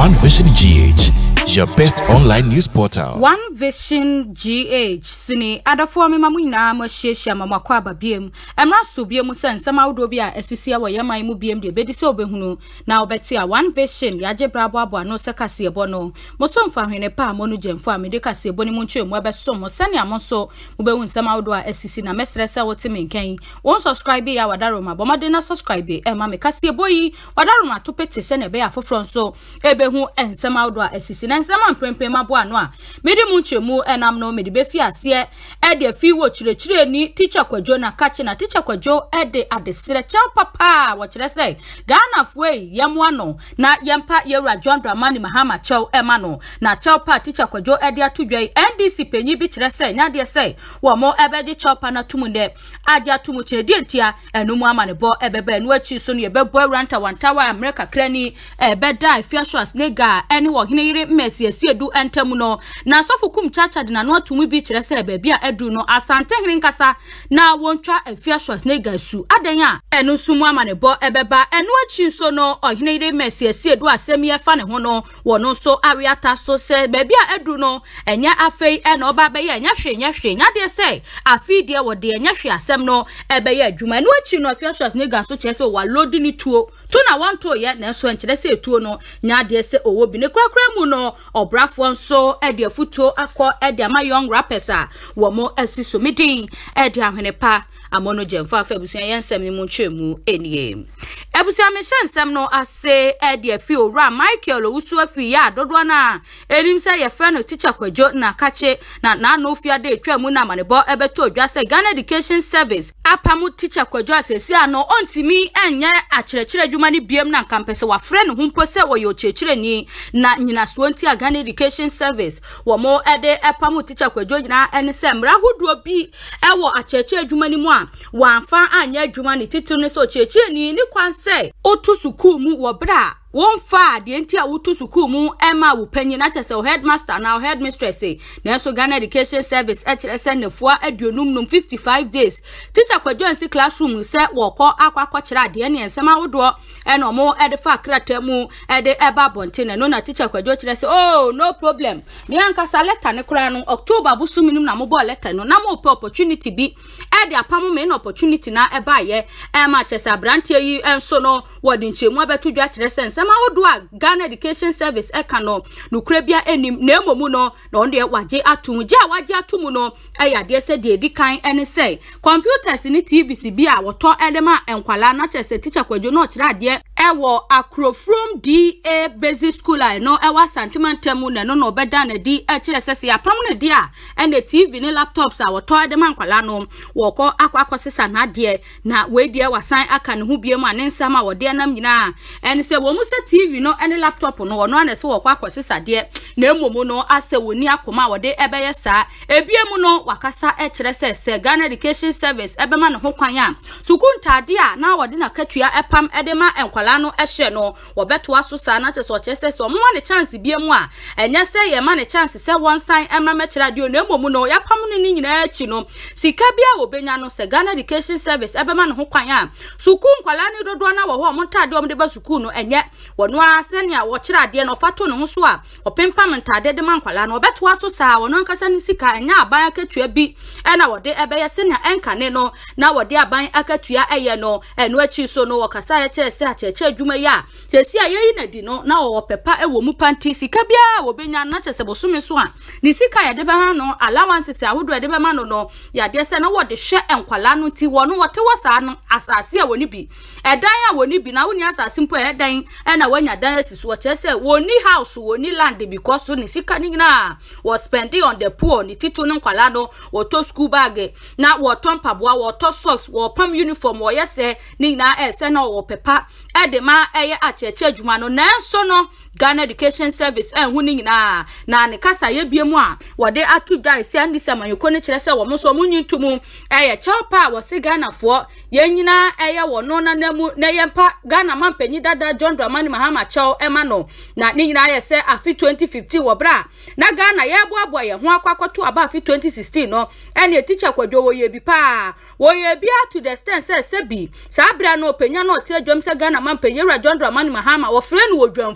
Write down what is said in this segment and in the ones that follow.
One Vision GH, your best online news portal. One Vision GH, Sini, other for me, Mamina, Moshe, Mamma Quaba Biem, and Rasu Biem Sen, some Audobia, SCCA, Yama Mubiem, the Bediso Behunu, now Betsia, One Vision, Yaje Brabo, no Sakasi Bono, Moson for him a pa monugen for me, Decasi, Bonimuncho, Webber Somo, Sanya Moso, Ubewin some Audua, SCC, na Mesresa, what Timin Kane, won't subscribe, Wadaruma, Bomadina subscribe, and Mammy Cassia Boy, Wadaruma to pet send a bear for Fronso, Ebehu, and some Audua, SCC, and some Prempe Mabuanoa, Medimuncho mu, and I'm no Medibefia, see, Ed a few watch the tree, teacher Quajona catching a teacher Quajo, Ed at the Sira Chow Papa, what should I say? Ghana way, Yamwano, na Yampa Yera John Dramani Mahama Chow Emano, na Chow Pa teacher Quajo Edia 2J, NDC Penny Beach, say, Nadia say, one more Ebedi Chopana Tumunde, Adia Tumuche Dientia, and Numamane Bo Ebebe, and what you soon your bebo ranta one tower, America Cranny, Bed die, Afia Schwarzenegger, anyone here, Messi, Asiedu, and Temuno, na sofu Kumchacha, dina no to me beach, say, baby, Edu no, asante Kasa, na won't try Afia Schwarzenegger su, Adenya, and Usumamane Bo Ebeba, and what you so no, or here, Messi, Asiedu, a semi fan hono, one also Ariata, so say, baby, Edu no, and ya Afe, and Obabe, and Yashi, Nadia say, I feed dear what dear Yashi, Semno, Ebeye, Juma, and what you know, Afia Schwarzenegger, so cheso, while loading it to. Tuna want to yet next when say to no, Nadia say, oh, be ne crackremuno, or brafon so, Edia futo, aqua, Edia, my young rappesa, one more as meeting, Edia Henepa. Amonogen fa Febusia Yansem ni Munchemu any. Ebusia Mission Semno as say Edia Fio Ram Michael Usu Afi ya Dodwana. Elim say your friend teacher Kwajo na kache na no fear day Tremuna Manebo Ebeto just say Ghana Education Service. Apamu teacher Kwajo says ya no onti me enya achire jumani biem na campus wa friend humpose wa yo chechire ni na nyina swonti a Ghana Education Service. Wa mo ede apamu teacher Kwajo na enisem rahudu obi ewo achechire jumani mo Wanfa anya jumani titune so cheche ni kwan say otu suku mu wo bra won fa de enti a wotu suku mu ema wo panyi na chese headmaster na headmistress say na so Ghana Education Service send the for aduonum num 55 days teacher Kwajo nsi classroom say wo kọ akwa kire de ne ensema wodo e no mo e de fa krata mu e de eba bonte no na teacher Kwajo kire say oh no problem ni ankasa letter ne kura no October busu minum na mo bo letter no na mo opportunity bi e de apamu me no opportunity na eba ye e ma chese abrantie yi enso no wodi nchemu abetu dwa kire sense ma odua Ghana Education Service ekano no krabia enim na emomu no na onde waje atumu je waje atumu no ayade se de edikan ene say computers ni TVC bi a woto elema enkwala na chese teacher Kwajo no kire ade ewo akro from DA basic school I no ewa sentiment temu na no obeda na di kire sese apam na di a ene TV ni laptops a woto edema enkwala no woko akwakosesa na de na we die wasan aka ne hu biem anensam a wode nam nyina ene se wo mu TV no any laptop no no na se wo kwa kwasesa de na emomu no ase woni akoma wode ebeye sa ebiemu no wakasa kire se Ghana Education Service ebema ne ho kwan a sukuntade a na wode na katua epam edema enkwala no ehye no wobeto aso sa na chese ochese so mo ne chance biemu a enye se ye ma ne chance se one sign emma kire de na emomu no yapam no ni nyina achi no sika bia wo benya no se Ghana Education Service ebema ne ho kwan a sukunkwala ne dodo na wo ho mo tade o de ba suku no enye wono asenia wo kire ade no fato no ho so a opempa mentade de mankwala no obeto aso sa wono nkasa ni sika enya aban akatua bi na wode ebeye senia enkane no na wode aban akatua eye no eno achi so no wakasa ya kire se acheche adwuma ya sesi ayeyi na di no na wo pepa ewo mu panti sika bia wo benya na chese bosome so a ni sika ya de be ma no allowances ahodo ya de be ma no no ya de se na wode hwe enkwala no ti wono wote wasa no asase a woni bi edan a woni bi na woni asase mpo edan na wanya dan asiso chese woni house woni land because ni sika ni na was spending on the poor ni titu no nkwala no woto school bag na woto mpaboa woto socks wo pam uniform wo yese ni na ese na wo pepa edema eye acheche adwuma no nanso no Ghana Education Service huni nyina na ne kasa ye biemu a wode atu dai se andi se mayoko ne kire se wo mo so munyintumu eye chapa wo se Ghana fo ye nyina eye wo no na namu na ye mpa Ghana mampanyi dada John Dramani Mahama Chow ema no na ne nyina ye se afi 2015 wo bra na Ghana ye boabo ye ho akwakoto aba afi 2016 no ene teacher Kwajo wo ye bi pa wo ye bi to the extent se bi sa bra no penya no te adwam se Ghana mampanyi John Dramani Mahama wo frɛ no wo dwamfunu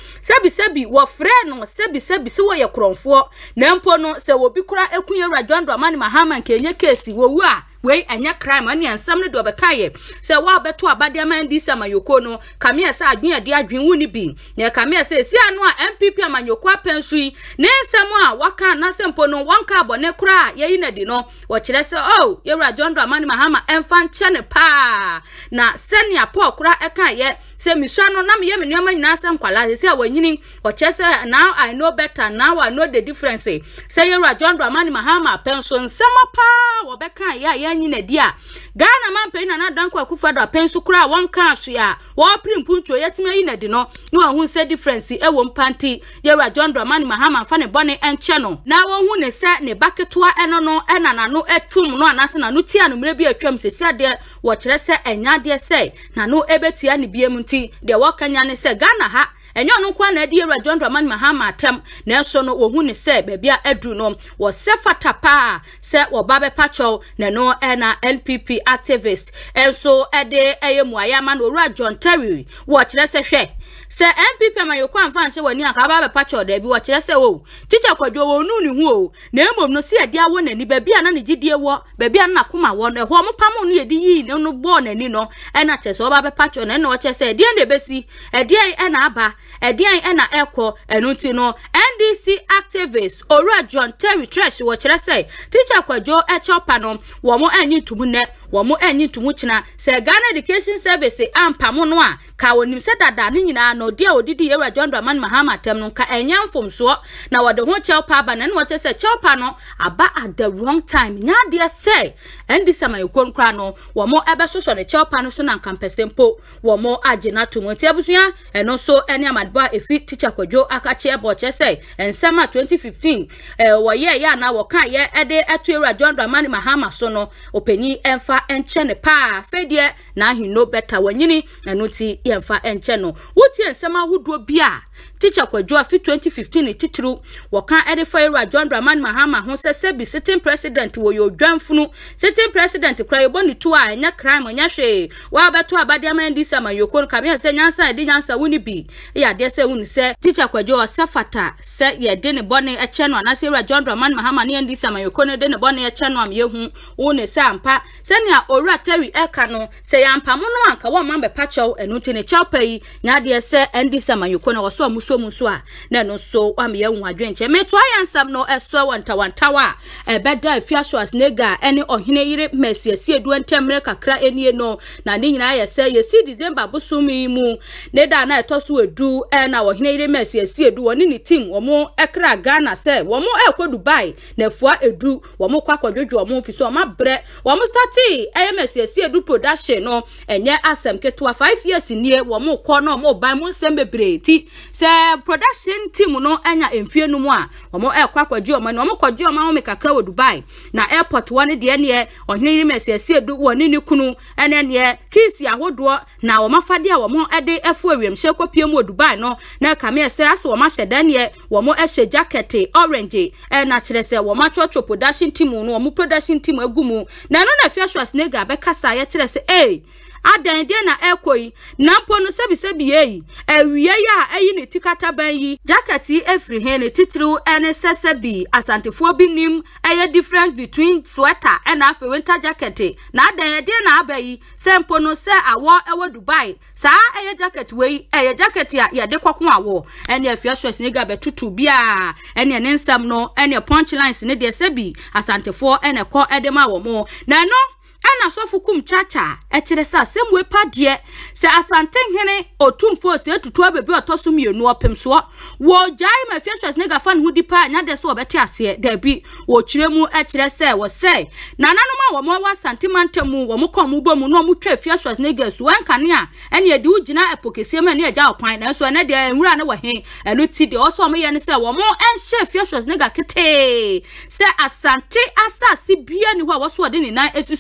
sebi wo frɛ no sebi se wo ye kronfo na mpo no se wo bi kura ekunye Radwan Dramani Mahama nkenye case wo wu a we anya crime ani ansam ne do bekaye se wa beto abade amandisi amayoko no kame se adwen ade adwen wuni bi na kame se si anu a MPP amanyoko apensui ne nsem a waka na sempo no wanka abone kura yeyi na di no wo kire se oh ye Radwan Dramani Mahama emfa nche ne pa na senia Paul kura eka ye se miswa no na me ye me nyama nyina se nkwala se awanyini wo kire se now I know better, now I know the difference say ye Radwan Dramani Mahama penso nsema pa wo beka ya nyina dia Ghana man pe na danko akufado apensu kura wanka ahwe a wo primpuntuo yetima yi na di no no hu se difference e wo mpanti ye Radwan Dramani Mahama fa ne bone enche no na wo hu ne se ne baketoa eno no ena na no etum no anase na no tia no mre bi atwam sesi ade wo kire se enya de se na no ebetia ne biem nti de wo kanya ne se Ghana ha enyo no kwa na adi Radwan Dramani Mahama atem na so no wo hu ne se bebia adu no wo se fatapa se wo babe pacho na no na NPP activist enso ede eyemu ayama no John Terry wo kire se hwe se MPP amayoko amfa nse wani aka babe pacho da bi wo kire se wo teacher kwadwo wo nu ni hu o na emom no se ade awo nani bebia na ne gidie wo bebia na koma wo no ho mo pam no yedi yi no bo nani no na chese wo babe pacho na wo chese ede na besi ede na aba ede na eko enuti no NDC activist John Terry Trash wo kire se teacher kwadwo echopa no wo mo anyi tumu ne wo mo anyi tumu china se Ghana Education Service ampa mo no a ka wonim se dada ni nyina no dia odidi ye Radwan Dramani Mahama tem no ka enyamfom so na wode ho chelpa aba na no se chelpa no aba at the wrong time nya dia say endi sama yekon kra no wo mo ebe soso ne chelpa no so na nkampesempo wo mo agena to mo ti abusua eno so ene amadba efi teacher kwadwo akache ebo che say ensema 2015 wo ye ya na wo kan ye ede etu Radwan Dramani Mahama so no openi emfa enche ne pa fedie na he no better wanyini eno ti yemfa enche no wuti ensema huduo bia teacher kwadwo afi 2015 titru wokan edify Radwan Dramani Mahama ho sebi sitting president wo yo dwanfunu sitting president kra yeboni tu a enya crime nya hwe wa beto abade amandisi amayoko kame se nyansa edi nyansa wuni bi ya de se wuni se teacher kwadwo sefata se ye de ne bone eche no anase Radwan Dramani Mahama ne andisi amayoko ne de ne bone eche no am yehu woni se ampa se ne owura Terry eka no se ya ampa mo no anka wo mambe pacho enuti ne chawpai nya de se andisi amayoko no so muso a na no so am ye hu adwenche meto ayansam no eso wantawa ebeda Afia Schwarzenegger ene ohene yire Mercy Asiedu entemre kakra enie no na ne nyina ye se ye si December bosumi mu ne da na etoso edu na ohene yire Mercy Asiedu woni ni team womo ekra Ghana se womo ekọ Dubai na fua edu womo kwa kwadwodwo womo fi so ma bre womo starti Mercy Asiedu production no enye asem keto 5 years nie womo kọ no mo ban mu nsem bebre ti se production team no anya emfie no mu a womo ekwa kwadwo ma no womo kwadwo ma wo kakra wo Dubai na airport one de ne ohene yire Mercy Asiedu woni ni kunu ene ne kisi ahodo na wo mafade a womo ede efu awiemhye kopie mu Dubai no na kame se ase wo ma hyeda ne womo ehye jacket orange na kire se wo ma chocho production team no womo production team agumu na no na Afia Schwarzenegger be kasa ye kire se adan de na ekoi na mpo no sebi ewie ya eyi ne tikata ban yi jacket efri he ne titru ene sesebi asantefo bi nim eye difference between sweater and afi winter jacket na adan de na abayi se mpo no se awo ewo Dubai sa eye jacket we eye jacket ya de kwakon awo ene Afia Schwarzenegger betutu bia ene ne nsam no ene punchlines ne de sebi asantefo ene ko edema wo mo na no ana sofu Kumchacha ekire sa semwe padie se asante hene otumfo se tutu abebi otoso mienu opemso wo jai ma Afia Schwarzenegger fan hudi pa nya de so obete ase da bi wo kiremu ekire se wo se nananoma wo mo wa santimantemu wo mo komu bomu no mo twa Afia Schwarzenegger so ankane a ene edi ugina epokese ma ne eja okwan na so ene de nwura ne wo he enu ti de oso mo ye ne se wo mo enhye Afia Schwarzenegger kete se asante asasi bia ni ho wo so de ni nan esiso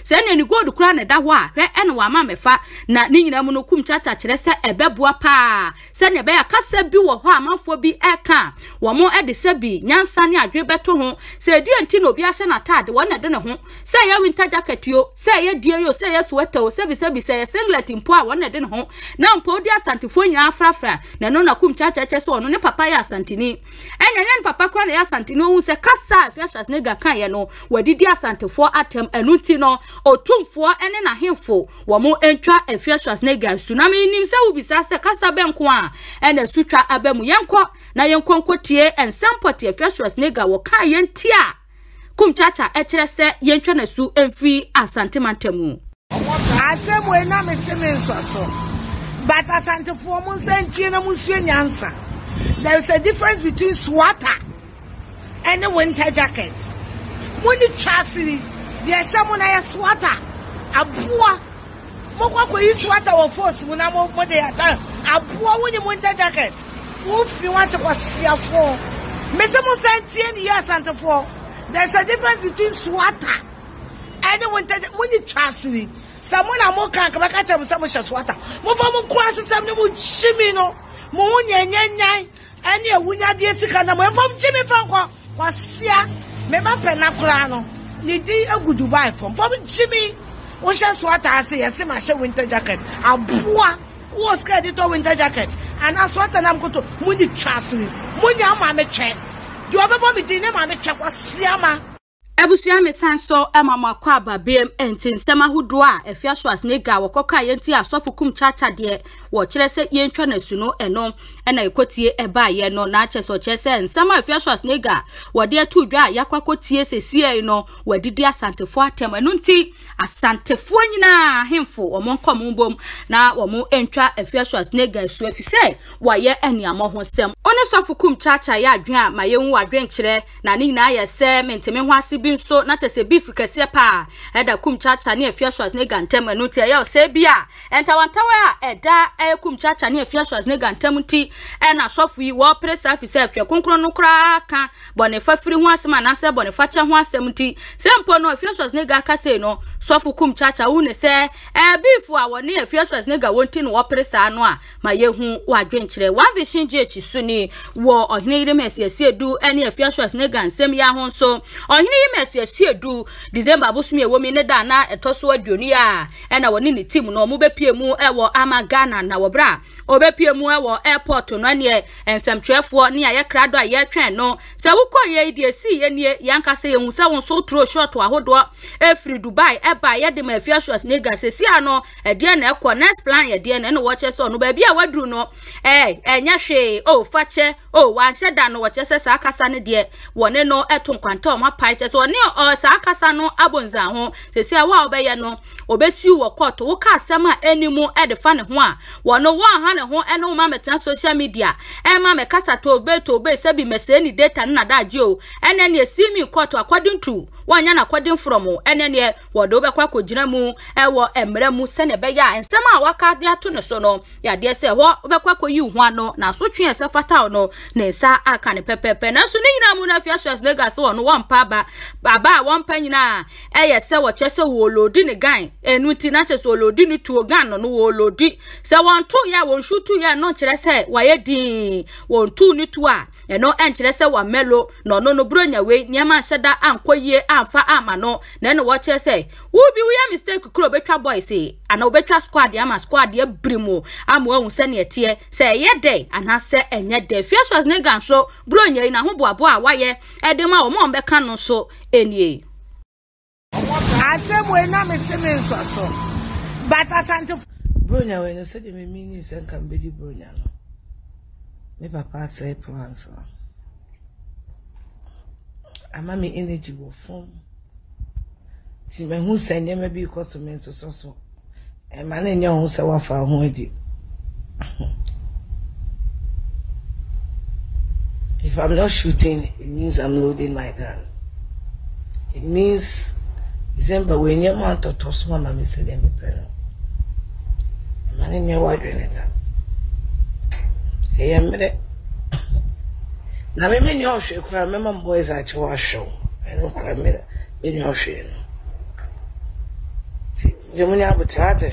se ne ni gold kura ne da ho a hwe ene wa ma mefa na ni nyina mu no Kumchacha kire se ebeboa pa se ne be ya kasa bi wo ho amafo bi eka wo mo ede se bi nyansa ne adwe beto ho se di enti no bi ahye na tade wo na de ne ho se ya winter jacket yo se ya die yo se ya sweater o se bi se ya singlet mpo a wo na de ne ho na mpo di asantefo nyina afrafra na no na Kumchacha che so no ne papa ya asantini enya nya papa kura na ya asantini o se kasa Afia Schwarzenegger kan ye no wadidi asantefo atem enunti no otumfo ene na hemfo wo mo entwa Afia Schwarzenegger tsunami nim se ubisa se kasa benko a ene sutwa abemu yenko na yenko nkotie ensampote Afia Schwarzenegger wo kan yentia Kumchacha ekire se yentwa na su emfi asantemantemu asemu ena meseme nsoso but asantefo mo sentie na musuo nyansa. There is a difference between sweater and a winter jacket. When you chassis, there's someone I sweater. A poor Moko sweater or force when I'm over there. A poor when you winter jacket. If you want to go see a four. Mr. Musa 10 years and 4. There's a difference between sweater and a winter when you chassis. Someone I'm more can't come back at some sweater. Move on, cross some new chimino. Moon any a winner dear Sikana from Jimmy Franco was Sia, Mema Penacrano. Nidi a good Dubai from Jimmy. Was just what I say, a semi winter jacket. A poor was scared it winter jacket. And that's what I'm going to Moody trust me. Moody, I'm a check. Do you ever want me to name on the check was Siama? Ebusia mesanso emama kwa babem enti nsema hudua Afia Schwarzenegger wakoka yenti asofu Kumchacha de wo kire se yentwa na su no eno na ekotie eba ye no na acheso chese nsema Afia Schwarzenegger wode atudwa yakwakotie sesie no wadidi asantefo atem enu nti asantefo nyina hemfo omonkom mbom na womo entwa Afia Schwarzenegger su afise waye eniamo ho sem one sofu Kumchacha ya adwen a mayenwu adwen kire na ni na ye se menteme ho ase binso na chese beef kese pa eda Kumchacha ne Afia Schwarzenegger ntem enu ti ya se bia entawantawa eda Kumchacha ne Afia Schwarzenegger ntem ti na sofu yi wo press afise afwe konkron no kra ka bone fafiri ho asem na se bone fache ho asem ti se mpo no Afia Schwarzenegger kase no sofu Kumchacha une se beef a woni Afia Schwarzenegger wonti no wo press anu a mayehu wadwen kire one vision GH suni wo ohine ire mesi Asiedu ene Afia Schwarzenegger nsem ya ho so ohine mesi Asiedu December abosumi ewomi ne da na etoso aduoni a na woni ne team no mo bepie mu ewo Amagana na wo bra obepie mu ewo airport no ne ensamtwefo ne aye krado aye twen no se wukoye ide si ye ne yankase ye hu se won so tro short ahodo efri Dubai eba ye de ma Afia Schwarzenegger se si ano de na ekọ next plan ye de na no wo chese no ba bia wadru no enya hwe o fache o wan sheda no wo chese sa akasa ne de wone no eto nkwanta o mapai chese one o sa akasa no abonza ho se si a wa obeye no obesi wo court wo ka asema enimu de fa ne ho a wono wo ha ne ho ene wo ma meta social media ma me kasa to be se bi meseni data na daje o ene ne simi court according to wanya na according from ene ne wodo be kwa kogina mu ewo emre mu se ne be ya ensema a waka de ato ne so no ya de se ho be kwa koyi hu ano na so twen se fata no na sa aka ne pepepe na so ne nyina mu na Afia Schwarzenegger se wono wampa baba wampa nyina eye se wo chese wo lodi ne gan enu ti na chese wo lodi ni tuo gan no wo lodi se won tu ya won shutu ya no kire se waye din won tu ni tu a eno enkire se wa melo no bronya we niama hyeda ankoye amfa ama no na eno wo kire se wo bi we mistake kuro betwa boys e ana obetwa squad ya ma squad ya brimo ama hu se ne etie se ye dey ana se enye dey Afia Schwarzenegger so bronya na ho boabo a waye edema o mo mbeka no so enie asemu ena meseme nsoso but asante bronya we no se de me mini se kan bedi bronya no me papa say plans ama me energy wo form ti me hu se nyema bi because me nsoso e ma na nya hu se wa fa ho adi if I'm not shooting, it means I'm loading my gun. It means December when your man to toss my mammy said them penal. Man in your white renetta. Hey, I'm ready. Now, me many of you cry, remember boys at your show. I don't cry me your shame. Jemunya butrate.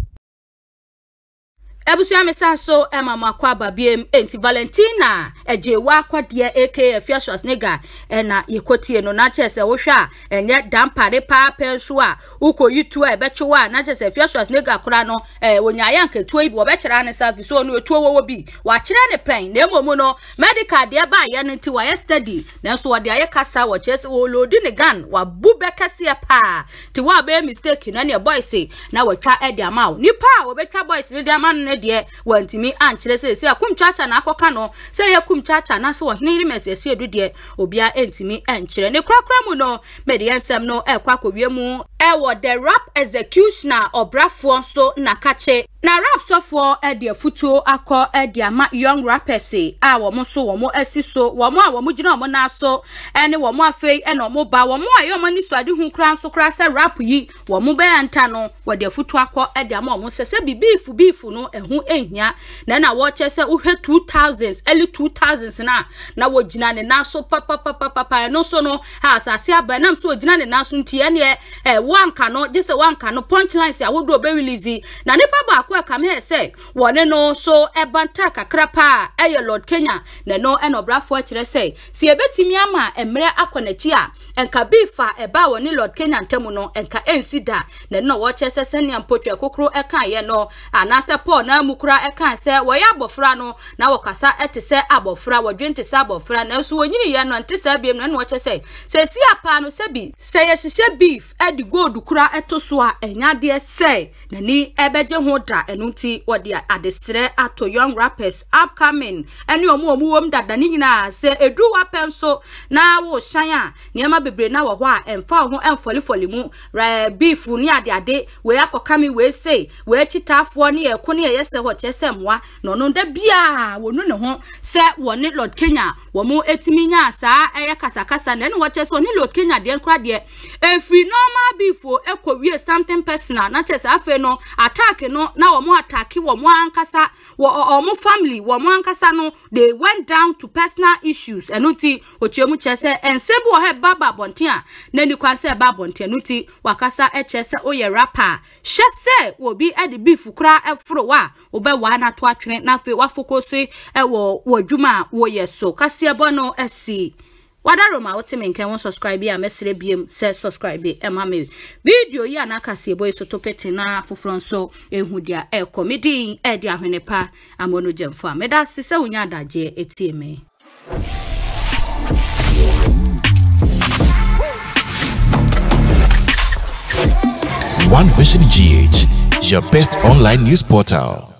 Ebusia mesa so mama kwa babiem enti Valentina ejewa kwade aka Afia Schwarzenegger na yekotie no na chese wo hwa enye dampare pa penso a ukoyi tu a ebechewa na chese Afia Schwarzenegger kura no wonyaye anketuo ibi obechera ne service so no etuo wo bi wa kire ne pen na emomu no medical de ba ye ne ti wa yesterday na so wode aye kasa wo chese wo load ne gun wa bubekase pa ti wa be mistake na ne boy say na watwa e de ama nipa obetwa boys ne de ama no de wantimi ankyere se Kumchacha na akoka no se ye Kumchacha na se wo hene mese Asiedu de obia entimi ankyere ne krakra mu no mediensem no ekwa kowie mu wo the rap executioner obrafo so na kache na rap sofo de futuo akọ de ama young rappers a wo mo so wo mo asiso wo mo a wo mo gina wo mo na so ene wo mo afei ene wo mo ba wo mo ayo mo ni so ade hu kran so kra se rap yi wo mo be anta no wo de futuo akọ de ama wo mo se beef no ehu ehia na wo che se uhwe 2000s early 2000s na wo gina ne na so papa no so no ha asase aba na so gina ne na so ntie ene wanka no jese wanka no punchlines ya wo do be release na nipa ba akwa kame se wone no so ebanta kakra pa Lord Kenya na no enobrafo akire se si ebetimi ama emre akonachi a enka bifa eba woni Lord Kenya ntemu no enka ensida na no wo che se sene ampotwe kokro eka ye no anase Paul na mukura eka se wo ya abofra no na wokasa etese abofra wo dwente se abofra na so wonyini ye no ntese biem na no wo che se si apa no se bi se ye hihye beef edi gold kura etoso a enyade se na ni ebeje ho da enunti wodi adesere ato young rappers upcoming eni omu wom dada ni nyina se edu wapenso na wo shan a niema bebre na wo ho a emfa ho emfolifoli mu beef ni ade we akokami we say we chitafo ni eko ni yese ho chese mwa no no da bia wonu ne ho se woni Lord Kenya wo mu etimi nya sa eye kasakasa na ne wo chese woni Lord Kenya de nkra de free normal beef eko wie something personal na chese afa no attack no na wo mu attack wo mu ankasa wo mu family wo mu ankasa no they went down to personal issues enuti ochemu chese ensebu o he baba bontia na ni kwa se baba bontia nuti wakasa chese oye rapper shese wo bi edi beef kura efro wa obe wa na to atwene na fe wa focus wo dwuma wo yeso kase bono esi Wadaroma otime nke won subscribe ya mesre biem se subscribe ema me video yi anaka se boy so topeti na fofron so ehudia comedy di ahwene pa amono jemfa meda sise unya adaje etieme One Vision GH, your best online news portal.